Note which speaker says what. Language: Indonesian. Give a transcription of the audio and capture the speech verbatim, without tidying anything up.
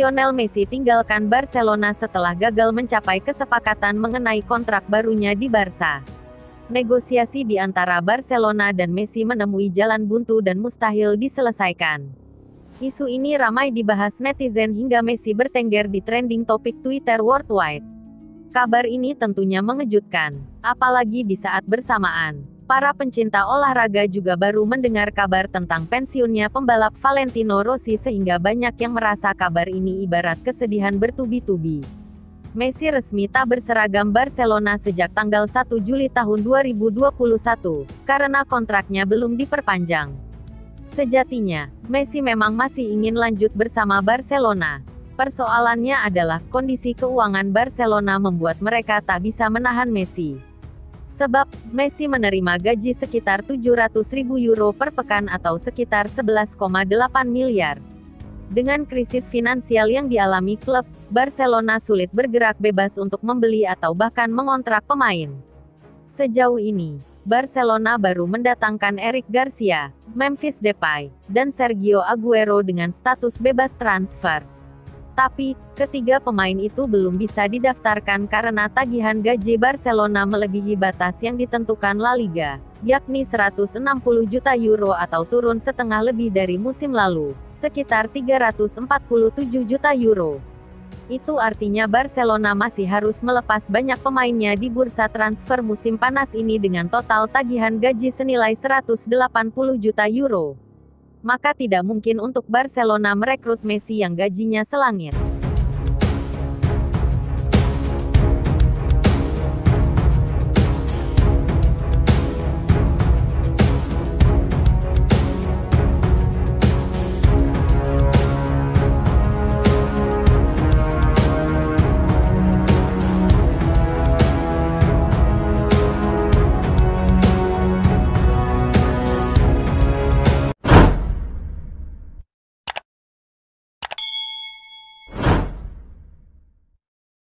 Speaker 1: Lionel Messi tinggalkan Barcelona setelah gagal mencapai kesepakatan mengenai kontrak barunya di Barca. Negosiasi di antara Barcelona dan Messi menemui jalan buntu dan mustahil diselesaikan. Isu ini ramai dibahas netizen hingga Messi bertengger di trending topik Twitter worldwide. Kabar ini tentunya mengejutkan, apalagi di saat bersamaan para pencinta olahraga juga baru mendengar kabar tentang pensiunnya pembalap Valentino Rossi sehingga banyak yang merasa kabar ini ibarat kesedihan bertubi-tubi. Messi resmi tak berseragam Barcelona sejak tanggal satu Juli tahun dua ribu dua puluh satu, karena kontraknya belum diperpanjang. Sejatinya, Messi memang masih ingin lanjut bersama Barcelona. Persoalannya adalah, kondisi keuangan Barcelona membuat mereka tak bisa menahan Messi. Sebab, Messi menerima gaji sekitar tujuh ratus ribu euro per pekan atau sekitar sebelas koma delapan miliar. Dengan krisis finansial yang dialami klub, Barcelona sulit bergerak bebas untuk membeli atau bahkan mengontrak pemain. Sejauh ini, Barcelona baru mendatangkan Eric Garcia, Memphis Depay, dan Sergio Aguero dengan status bebas transfer. Tapi, ketiga pemain itu belum bisa didaftarkan karena tagihan gaji Barcelona melebihi batas yang ditentukan La Liga, yakni seratus enam puluh juta euro atau turun setengah lebih dari musim lalu, sekitar tiga ratus empat puluh tujuh juta euro. Itu artinya Barcelona masih harus melepas banyak pemainnya di bursa transfer musim panas ini dengan total tagihan gaji senilai seratus delapan puluh juta euro. Maka tidak mungkin untuk Barcelona merekrut Messi yang gajinya selangit.